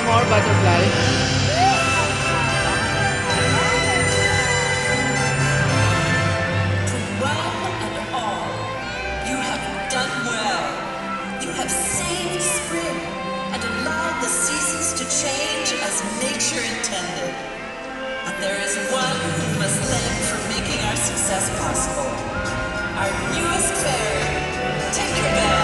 more butterfly. To one and all, you have done well. You have saved spring and allowed the seasons to change as nature intended. But there is one who must thank for making our success possible. Our newest fairy, Tinkerbell.